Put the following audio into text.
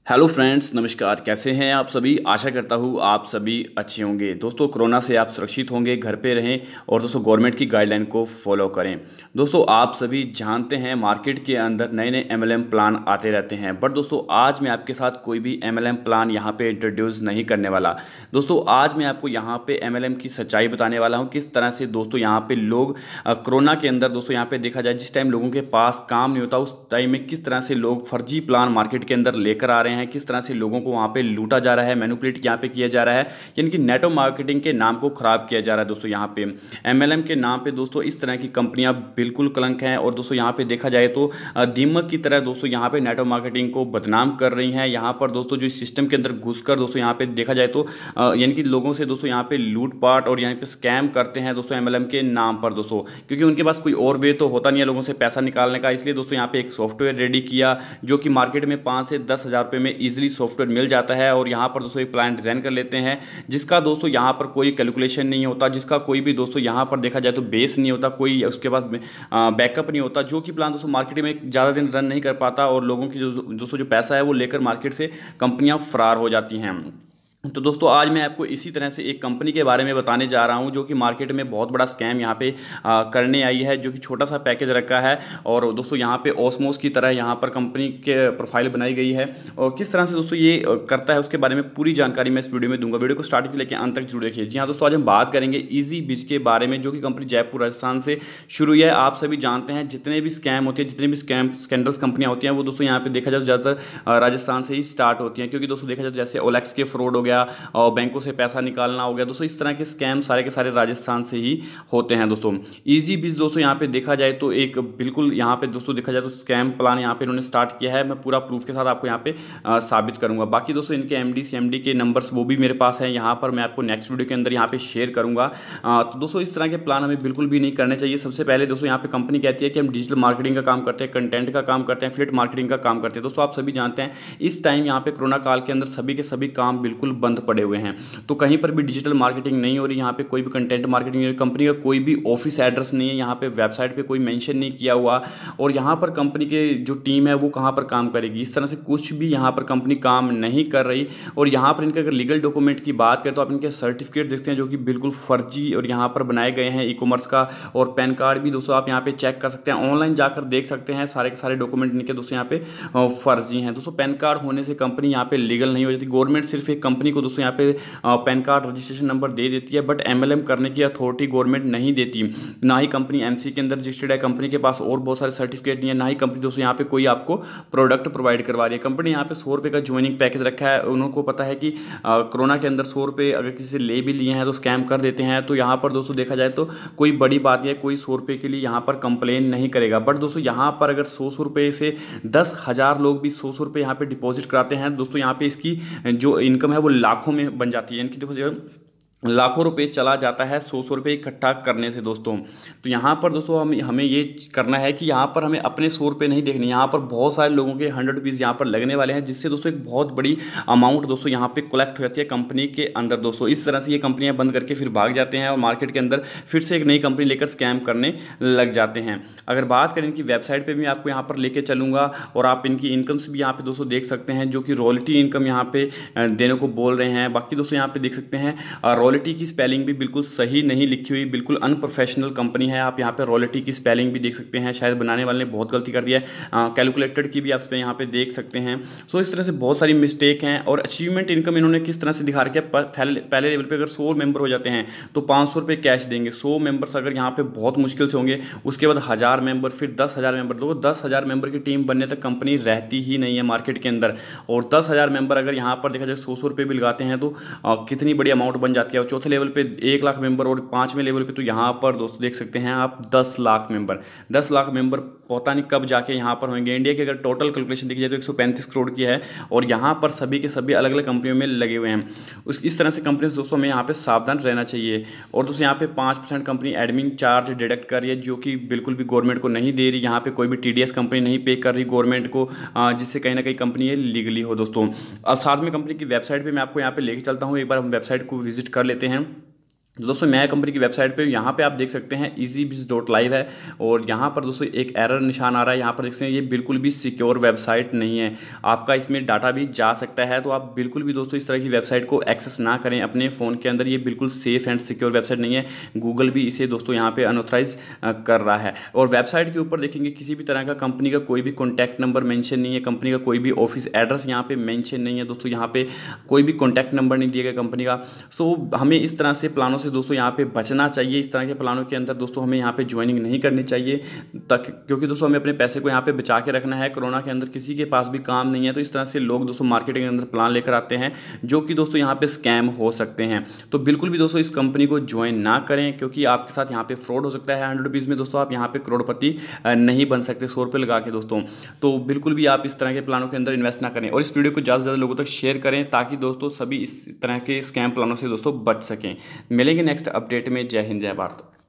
Hello friends, नमस्कार। कैसे हैं आप सभी? आशा करता हूँ आप सभी अच्छे होंगे। दोस्तों, कोरोना से आप सुरक्षित होंगे, घर पे रहें और दोस्तों गवर्नमेंट की गाइडलाइन को फॉलो करें। दोस्तों, आप सभी जानते हैं मार्केट के अंदर नए नए एमएलएम प्लान आते रहते हैं, बट दोस्तों आज मैं आपके साथ कोई भी एमएलएम प्लान यहाँ पे इंट्रोड्यूस नहीं करने वाला। दोस्तों आज मैं आपको यहाँ पे एमएलएम की सच्चाई बताने वाला हूँ, किस तरह से दोस्तों यहाँ पे लोग कोरोना के अंदर दोस्तों यहाँ पे देखा जाए जिस टाइम लोगों के पास काम नहीं होता उस टाइम में किस तरह से लोग फर्जी प्लान मार्केट के अंदर लेकर आ रहे हैं, किस तरह से लोगों को वहाँ पे लूटा जा रहा है, मैनिपुलेट यहाँ पे किया जा रहा है, यानी कि नेटवर्क मार्केटिंग के नाम को खराब किया जा रहा है। दोस्तों यहाँ पे एमएलएम के नाम पे दोस्तों इस तरह की कंपनियां बिल्कुल कलंक हैं और दोस्तों यहाँ पे देखा जाए तो दीमक की तरह दोस्तों यहाँ पे नेटवर्क मार्केटिंग को बदनाम कर रही हैं। यहाँ पर दोस्तों जो सिस्टम के अंदर घुसकर दोस्तों यहाँ पे देखा जाए तो यानी कि लोगों से दोस्तों यहाँ पे लूटपाट और यहाँ पे स्कैम करते हैं दोस्तों एमएलएम के नाम पर दोस्तों, क्योंकि उनके पास कोई और वे तो होता नहीं है लोगों से पैसा निकालने का। इसलिए दोस्तों यहाँ पे एक सॉफ्टवेयर रेडी किया जो कि मार्केट में 5 से 10 हज़ार रुपये में इजीली सॉफ्टवेयर मिल जाता है और यहाँ पर दोस्तों एक प्लान डिजाइन कर लेते हैं जिसका दोस्तों यहाँ पर कोई कैलकुलेशन नहीं होता, जिसका कोई भी दोस्तों यहाँ पर देखा जाए तो बेस नहीं होता, कोई उसके पास बैकअप नहीं होता, जो कि प्लान दोस्तों मार्केट में ज़्यादा दिन रन नहीं कर पाता और लोगों की जो दोस्तों जो पैसा है वो लेकर मार्केट से कंपनियां फरार हो जाती हैं। तो दोस्तों आज मैं आपको इसी तरह से एक कंपनी के बारे में बताने जा रहा हूं जो कि मार्केट में बहुत बड़ा स्कैम यहां पे करने आई है, जो कि छोटा सा पैकेज रखा है और दोस्तों यहां पे ऑस्मोस की तरह यहां पर कंपनी के प्रोफाइल बनाई गई है और किस तरह से दोस्तों ये करता है उसके बारे में पूरी जानकारी मैं इस वीडियो में दूंगा। वीडियो को स्टार्टिंग से लेकर अंत तक जरूर देखिए। जी हाँ दोस्तों, आज हम बात करेंगे इजी बिज के बारे में, जो कि कंपनी जयपुर राजस्थान से शुरू हुई है। आप सभी जानते हैं जितने भी स्कैम होते हैं, जितने भी स्कैंडल्स कंपनियां होती हैं वो दोस्तों यहाँ पे देखा जाए तो ज़्यादातर राजस्थान से ही स्टार्ट होती हैं, क्योंकि दोस्तों देखा जाए जैसे ओलेक्स के फ्रॉड हो गया और बैंकों से पैसा निकालना हो गया दोस्तों, इस तरह के स्कैम सारे के सारे राजस्थान से ही होते हैं दोस्तों। इजी बिज दोस्तों यहाँ पे देखा जाए तो एक बिल्कुल यहाँ पे दोस्तों देखा जाए तो स्कैम प्लान यहाँ पे इन्होंने स्टार्ट किया है। मैं पूरा प्रूफ के साथ आपको यहाँ पे साबित करूंगा। बाकी दोस्तों इनके एमडी सीएमडी के नंबर्स वो भी मेरे पास हैं, यहाँ पर मैं आपको नेक्स्ट वीडियो के अंदर यहाँ पे शेयर करूंगा। तो दोस्तों इस तरह के प्लान हमें बिल्कुल भी नहीं करने चाहिए। सबसे पहले दोस्तों यहाँ पे कंपनी कहती है कि हम डिजिटल मार्केटिंग का काम करते हैं, कंटेंट का काम करते हैं, एफिलिएट मार्केटिंग का काम करते हैं। दोस्तों आप सभी जानते हैं इस टाइम यहाँ पे कोरोना काल के अंदर सभी के सभी काम बिल्कुल बंद पड़े हुए हैं, तो कहीं पर भी डिजिटल मार्केटिंग नहीं हो रही, यहाँ पे कोई भी कंटेंट मार्केटिंग नहीं हो रही, कंपनी का कोई भी ऑफिस एड्रेस नहीं है, यहाँ पे वेबसाइट पे कोई मेंशन नहीं किया हुआ और यहाँ पर कंपनी के जो टीम है वो कहाँ पर काम करेगी, इस तरह से कुछ भी यहाँ पर कंपनी काम नहीं कर रही। और यहाँ पर इनके अगर लीगल डॉक्यूमेंट की बात करें तो आप इनके सर्टिफिकेट देखते हैं जो कि बिल्कुल फर्जी और यहाँ पर बनाए गए हैं ई कॉमर्स का, और पैन कार्ड भी दोस्तों आप यहाँ पे चेक कर सकते हैं, ऑनलाइन जाकर देख सकते हैं, सारे के सारे डॉक्यूमेंट इनके दोस्तों यहाँ पे फर्जी हैं। दोस्तों पैन कार्ड होने से कंपनी यहाँ पे लीगल नहीं हो जाती। गवर्नमेंट सिर्फ एक कंपनी को दोस्तों यहाँ पे पैन कार्ड रजिस्ट्रेशन नंबर दे देती है, बट एमएलएम करने की अथॉरिटी गवर्नमेंट नहीं देती। ना ही कंपनी एमसी के अंदर रजिस्टर्ड है, कंपनी के पास और बहुत सारे सर्टिफिकेट नहीं है, ना ही कंपनी दोस्तों यहाँ पे कोई आपको प्रोडक्ट प्रोवाइड करवा रही है। कंपनी यहाँ पे 100 रुपये का ज्वाइनिंग पैकेज रखा है। उनको पता है कि कोरोना के अंदर 100 रुपये अगर किसी से ले भी लिए हैं तो स्कैम कर देते हैं। तो यहाँ पर दोस्तों देखा जाए तो कोई बड़ी बात नहीं है, कोई 100 रुपये के लिए यहाँ पर कंप्लेन नहीं करेगा। बट दोस्तों यहाँ पर अगर 100 रुपये से 10,000 लोग भी 100 रुपये यहाँ पे डिपॉजिट कराते हैं दोस्तों, यहाँ पे इसकी जो इनकम है वो लाखों में बन जाती है। इनकी देखो लाखों रुपए चला जाता है 100 रुपये इकट्ठा करने से दोस्तों। तो यहाँ पर दोस्तों हमें ये करना है कि यहाँ पर हमें अपने 100 रुपये नहीं देखने, यहाँ पर बहुत सारे लोगों के 100 रुपीज़ यहाँ पर लगने वाले हैं, जिससे दोस्तों एक बहुत बड़ी अमाउंट दोस्तों यहाँ पे कलेक्ट हो जाती है कंपनी के अंदर दोस्तों। इस तरह से ये कंपनियाँ बंद करके फिर भाग जाते हैं और मार्केट के अंदर फिर से एक नई कंपनी लेकर स्कैम करने लग जाते हैं। अगर बात करें इनकी वेबसाइट पर भी आपको यहाँ पर लेके चलूँगा और आप इनकी इनकम्स भी यहाँ पे दोस्तों देख सकते हैं, जो कि रॉयल्टी इनकम यहाँ पे देने को बोल रहे हैं। बाकी दोस्तों यहाँ पे देख सकते हैं रॉयल्टी की स्पेलिंग भी बिल्कुल सही नहीं लिखी हुई, बिल्कुल अनप्रोफेशनल कंपनी है। आप यहाँ पे रॉयल्टी की स्पेलिंग भी देख सकते हैं, शायद बनाने वाले ने बहुत गलती कर दिया है। कैलकुलेटेड की भी आप यहाँ पे देख सकते हैं। सो इस तरह से बहुत सारी मिस्टेक हैं। और अचीवमेंट इनकम इन्होंने किस तरह से दिखा रखा है, पहले लेवल पे अगर 100 मेंबर हो जाते हैं तो 500 रुपये कैश देंगे। 100 मेंबर्स अगर यहाँ पे बहुत मुश्किल से होंगे, उसके बाद 1000 मेंबर, फिर 10,000 मेंबर, तो 10,000 मेंबर की टीम बनने तक कंपनी रहती ही नहीं है मार्केट के अंदर। और 10,000 मेंबर अगर यहाँ पर देखा जाए 100 रुपये भी लगाते हैं तो कितनी बड़ी अमाउंट बन जाती है। और चौथे लेवल पे 1 लाख मेंबर और 5वें लेवल पे तो यहाँ पर दोस्तों देख सकते हैं आप 10 लाख मेंबर। 10 लाख मेंबर पता नहीं कब जाके यहाँ पर होंगे। इंडिया की अगर टोटल कैलकुलेशन देखी जाए तो 135 करोड़ की है और यहाँ पर सभी के सभी अलग अलग कंपनियों में लगे हुए हैं। इस तरह से कंपनी दोस्तों हमें यहाँ पे सावधान रहना चाहिए। और दोस्तों यहाँ पे 5% कंपनी एडमिन चार्ज डिडक्ट कर रही है, जो कि बिल्कुल भी गवर्नमेंट को नहीं दे रही। यहाँ पे कोई भी टीडीएस कंपनी नहीं पे कर रही गवर्नमेंट को, जिससे कहीं ना कहीं कंपनी ये लीगली हो दोस्तों। और साथ में कंपनी की वेबसाइट पर मैं आपको यहाँ पे लेके चलता हूँ, एक बार हम वेबसाइट को विजिट कर लेते हैं। तो दोस्तों मैं कंपनी की वेबसाइट पे यहाँ पे आप देख सकते हैं easybiz.live है, और यहाँ पर दोस्तों एक एरर निशान आ रहा है। यहाँ पर देख सकते हैं ये बिल्कुल भी सिक्योर वेबसाइट नहीं है, आपका इसमें डाटा भी जा सकता है। तो आप बिल्कुल भी दोस्तों इस तरह की वेबसाइट को एक्सेस ना करें अपने फ़ोन के अंदर, ये बिल्कुल सेफ़ एंड सिक्योर वेबसाइट नहीं है। गूगल भी इसे दोस्तों यहाँ पे अनऑथराइज कर रहा है। और वेबसाइट के ऊपर देखेंगे किसी भी तरह का कंपनी का कोई भी कॉन्टैक्ट नंबर मेंशन नहीं है, कंपनी का कोई भी ऑफिस एड्रेस यहाँ पे मेंशन नहीं है दोस्तों, यहाँ पे कोई भी कॉन्टैक्ट नंबर नहीं दिया गया कंपनी का। सो हमें इस तरह से प्लानों से दोस्तों यहाँ पे बचना चाहिए। इस तरह के प्लानों के अंदर दोस्तों हमें यहाँ पे ज्वाइनिंग नहीं करनी चाहिए, तक क्योंकि दोस्तों हमें अपने पैसे को यहाँ पे बचा के रखना है। कोरोना के अंदर किसी के पास भी काम नहीं है, तो इस तरह से लोग दोस्तों मार्केटिंग के अंदर प्लान लेकर आते हैं जो कि दोस्तों यहाँ पे स्कैम हो सकते हैं। तो बिल्कुल भी दोस्तों इस कंपनी को ज्वाइन ना करें, क्योंकि आपके साथ यहाँ पे फ्रॉड हो सकता है। 100 रुपीज़ में दोस्तों आप यहाँ पे करोड़पति नहीं बन सकते 100 रुपये लगा के दोस्तों। तो बिल्कुल भी आप इस तरह के प्लानों के अंदर इन्वेस्ट ना करें, और इस वीडियो को ज़्यादा से ज़्यादा लोगों तक शेयर करें ताकि दोस्तों सभी इस तरह के स्कैम प्लानों से दोस्तों बच सकें। मिलेंगे नेक्स्ट अपडेट में। जय हिंद, जय भारत।